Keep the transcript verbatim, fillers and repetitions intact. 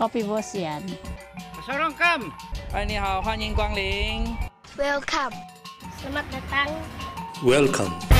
Kopi Bosian。 小龙干，哎，你好，欢迎光临。 Welcome， selamat datang。 Welcome。